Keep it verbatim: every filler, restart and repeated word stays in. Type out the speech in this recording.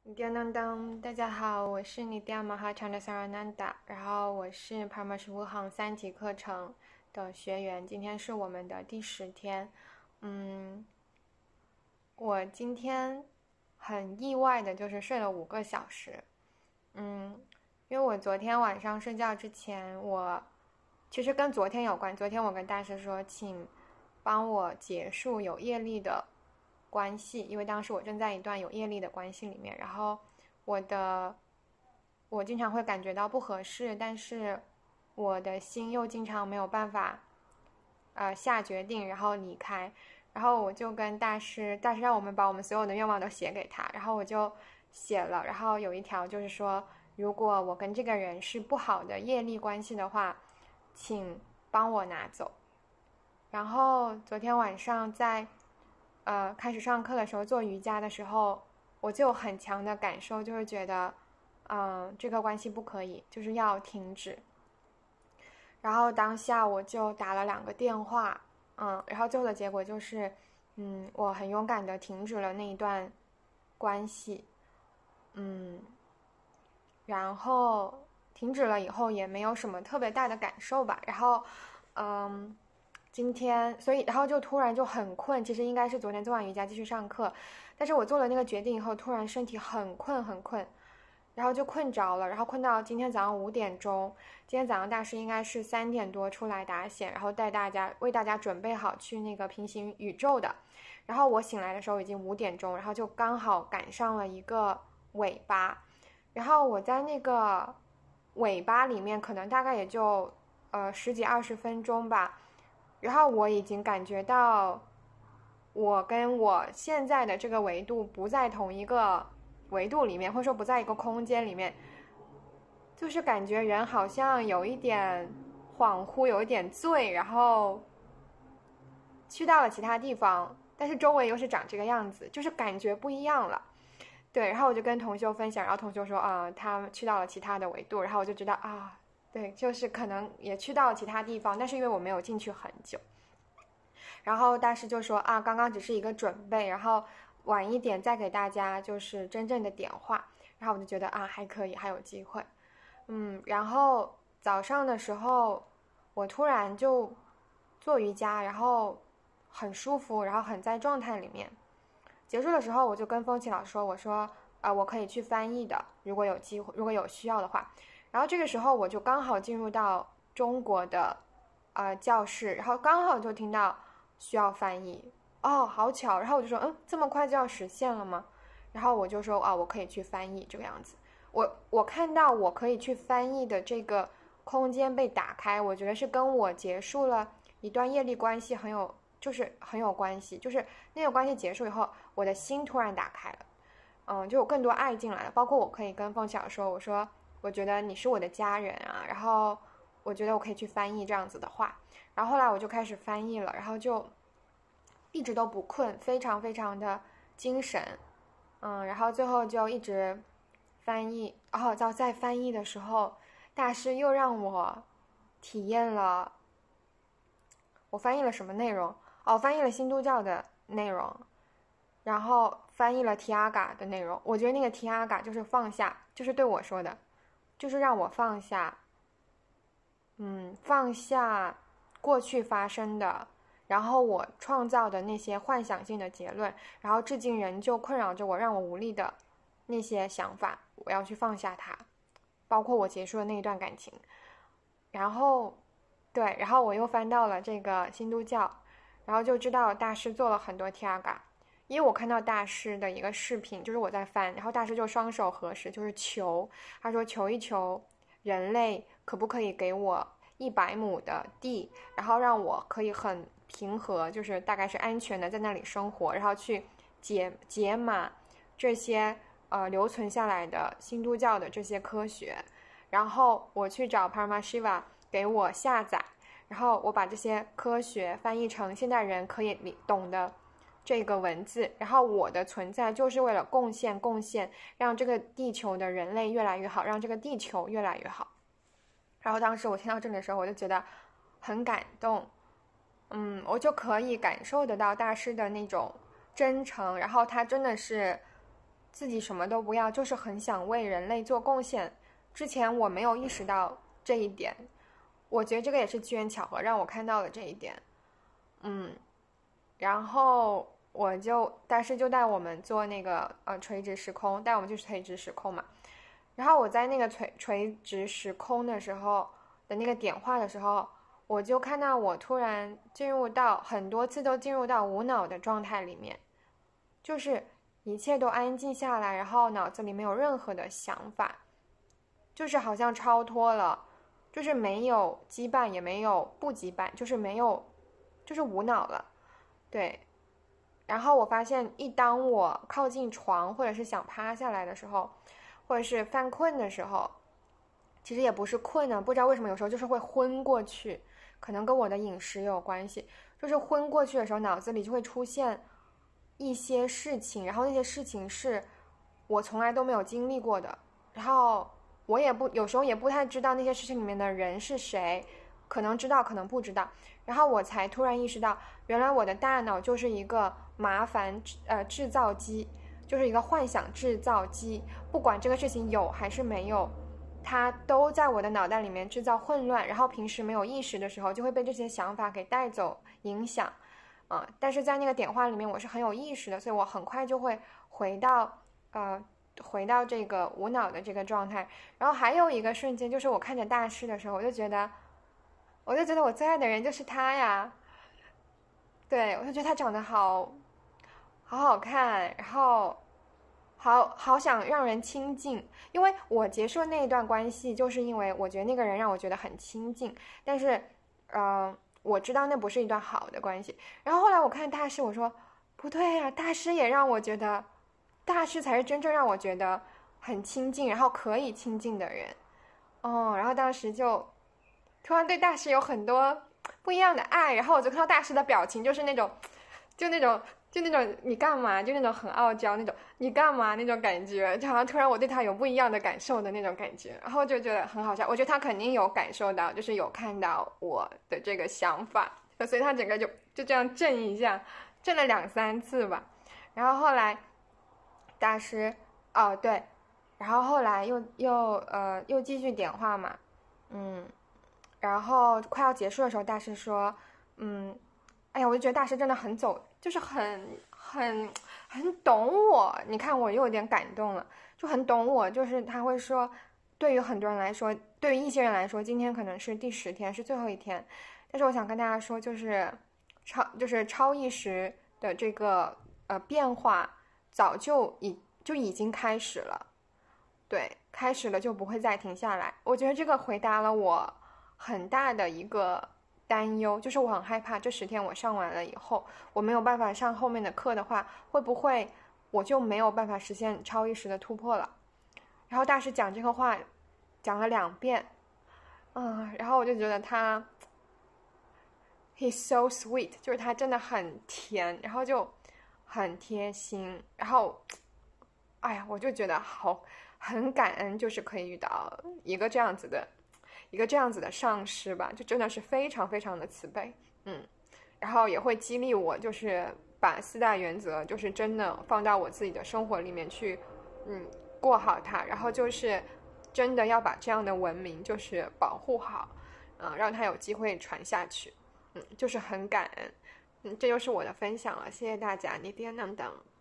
叮当当，大家好，我是尼迪亚马哈长的萨拉南达，然后我是帕玛什乌行三级课程的学员，今天是我们的第十天。嗯，我今天很意外的就是睡了五个小时。嗯，因为我昨天晚上睡觉之前，我其实跟昨天有关。昨天我跟大师说，请帮我结束有业力的关系，因为当时我正在一段有业力的关系里面，然后我的我经常会感觉到不合适，但是我的心又经常没有办法呃下决定，然后离开。然后我就跟大师，大师让我们把我们所有的愿望都写给他，然后我就写了，然后有一条就是说，如果我跟这个人是不好的业力关系的话，请帮我拿走。然后昨天晚上在呃开始上课的时候做瑜伽的时候，我就有很强的感受，就是觉得嗯、呃、这个关系不可以，就是要停止。然后当下我就打了两个电话，嗯，然后最后的结果就是，嗯，我很勇敢的停止了那一段关系，嗯，然后停止了以后也没有什么特别大的感受吧，然后，嗯，今天所以然后就突然就很困，其实应该是昨天做完瑜伽继续上课，但是我做了那个决定以后，突然身体很困很困，然后就困着了，然后困到今天早上五点钟。今天早上大师应该是三点多出来打显，然后带大家为大家准备好去那个平行宇宙的。然后我醒来的时候已经五点钟，然后就刚好赶上了一个尾巴。然后我在那个尾巴里面可能大概也就呃十几二十分钟吧。然后我已经感觉到我跟我现在的这个维度不在同一个维度里面，或者说不在一个空间里面，就是感觉人好像有一点恍惚，有一点醉，然后去到了其他地方，但是周围又是长这个样子，就是感觉不一样了。对，然后我就跟同修分享，然后同修说啊、呃，他去到了其他的维度，然后我就知道啊，对，就是可能也去到了其他地方，但是因为我没有进去很久。然后大师就说啊，刚刚只是一个准备，然后晚一点再给大家就是真正的点化。然后我就觉得啊，还可以，还有机会。嗯，然后早上的时候，我突然就做瑜伽，然后很舒服，然后很在状态里面。结束的时候，我就跟风起老师说，我说啊、呃，我可以去翻译的，如果有机会，如果有需要的话。然后这个时候我就刚好进入到中国的呃教室，然后刚好就听到需要翻译，哦，好巧。然后我就说，嗯，这么快就要实现了吗？然后我就说啊，我可以去翻译这个样子。我我看到我可以去翻译的这个空间被打开，我觉得是跟我结束了一段业力关系很有，就是很有关系。就是那个关系结束以后，我的心突然打开了，嗯，就有更多爱进来了。包括我可以跟凤小说，我说我觉得你是我的家人啊，然后我觉得我可以去翻译这样子的话。然后后来我就开始翻译了，然后就一直都不困，非常非常的精神，嗯，然后最后就一直翻译，然后到在翻译的时候，大师又让我体验了，我翻译了什么内容？哦，翻译了新都教的内容，然后翻译了提阿嘎的内容。我觉得那个提阿嘎就是放下，就是对我说的，就是让我放下，嗯，放下过去发生的，然后我创造的那些幻想性的结论，然后至今仍旧困扰着我，让我无力的那些想法，我要去放下它，包括我结束的那一段感情。然后，对，然后我又翻到了这个新都教，然后就知道大师做了很多 T R G A，因为我看到大师的一个视频，就是我在翻，然后大师就双手合十，就是求，他说求一求人类可不可以给我一百亩的地，然后让我可以很平和，就是大概是安全的在那里生活，然后去解解码这些呃留存下来的新都教的这些科学。然后我去找 Paramashiva 给我下载，然后我把这些科学翻译成现代人可以懂的这个文字，然后我的存在就是为了贡献贡献，让这个地球的人类越来越好，让这个地球越来越好。然后当时我听到这里的时候，我就觉得很感动，嗯，我就可以感受得到大师的那种真诚，然后他真的是自己什么都不要，就是很想为人类做贡献。之前我没有意识到这一点，我觉得这个也是机缘巧合让我看到了这一点。嗯，然后我就大师就带我们做那个呃垂直时空，带我们去垂直时空嘛。然后我在那个垂垂直时空的时候的那个点化的时候，我就看到我突然进入到很多次都进入到无脑的状态里面，就是一切都安静下来，然后脑子里没有任何的想法，就是好像超脱了，就是没有羁绊也没有不羁绊，就是没有，就是无脑了。对，然后我发现一当我靠近床或者是想趴下来的时候，或者是犯困的时候，其实也不是困呢，不知道为什么有时候就是会昏过去，可能跟我的饮食有关系，就是昏过去的时候脑子里就会出现一些事情，然后那些事情是我从来都没有经历过的，然后我也不有时候也不太知道那些事情里面的人是谁，可能知道可能不知道，然后我才突然意识到，原来我的大脑就是一个麻烦呃制造机，就是一个幻想制造机，不管这个事情有还是没有，它都在我的脑袋里面制造混乱，然后平时没有意识的时候就会被这些想法给带走影响。啊、呃，但是在那个点化里面我是很有意识的，所以我很快就会回到呃回到这个无脑的这个状态。然后还有一个瞬间就是我看着大师的时候，我就觉得我就觉得我最爱的人就是他呀，对，我就觉得他长得好好好看，然后好好想让人亲近，因为我结束那一段关系就是因为我觉得那个人让我觉得很亲近，但是呃我知道那不是一段好的关系。然后后来我看大师，我说不对呀、啊，大师也让我觉得，大师才是真正让我觉得很亲近，然后可以亲近的人。哦，然后当时就突然对大师有很多不一样的爱，然后我就看到大师的表情就是那种，就那种就那种你干嘛，就那种很傲娇那种你干嘛那种感觉，就好像突然我对他有不一样的感受的那种感觉，然后就觉得很好笑。我觉得他肯定有感受到，就是有看到我的这个想法，所以他整个就就这样震一下，震了两三次吧。然后后来大师哦对，然后后来又又呃又继续点化嘛，嗯，然后快要结束的时候，大师说，嗯，哎呀，我就觉得大师真的很走，就是很很很懂我。你看我又有点感动了，就很懂我。就是他会说，对于很多人来说，对于一些人来说，今天可能是第十天，是最后一天。但是我想跟大家说，就是超就是超意识的这个呃变化，早就已就已经开始了。对，开始了就不会再停下来。我觉得这个回答了我很大的一个担忧，就是我很害怕这十天我上完了以后，我没有办法上后面的课的话，会不会我就没有办法实现超意识的突破了？然后大师讲这个话讲了两遍，嗯，然后我就觉得他 he's so sweet， 就是他真的很甜，然后就很贴心，然后哎呀，我就觉得好很感恩，就是可以遇到一个这样子的一个这样子的上师吧，就真的是非常非常的慈悲，嗯，然后也会激励我，就是把四大原则就是真的放到我自己的生活里面去，嗯，过好它，然后就是真的要把这样的文明就是保护好，嗯、呃，让它有机会传下去，嗯，就是很感恩，嗯，这就是我的分享了，谢谢大家，你爹能等。